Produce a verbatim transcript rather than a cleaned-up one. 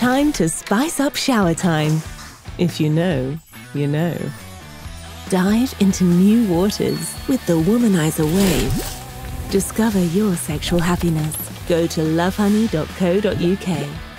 time to spice up shower time. If you know, you know. Dive into new waters with the Womanizer Wave. Discover your sexual happiness. Go to lovehoney dot co dot U K.